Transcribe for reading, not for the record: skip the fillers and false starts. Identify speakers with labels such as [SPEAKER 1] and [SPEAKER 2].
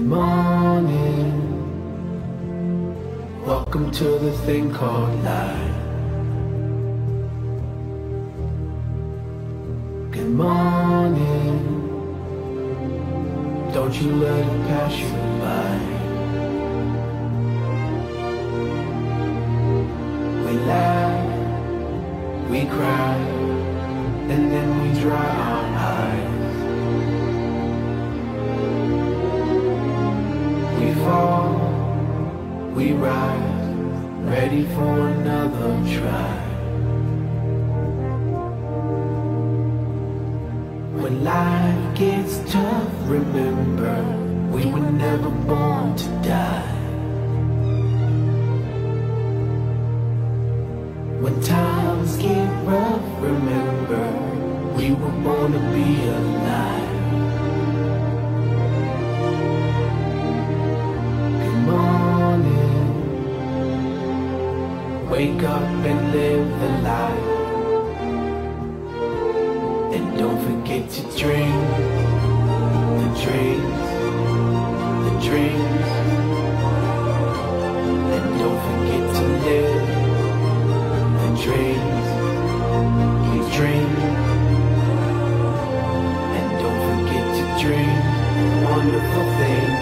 [SPEAKER 1] morning, welcome to the thing called life. Good morning, don't you let it pass you by. We laugh, we cry, and then we dry our eyes. We fall, we rise, ready for another try. When life gets tough, remember, we were never born to die. When times get rough, remember, we were born to be alive. Good morning, wake up and live the life. And don't forget to dream the dreams, the dreams. And don't forget to live the dreams we dream. And don't forget to dream wonderful things.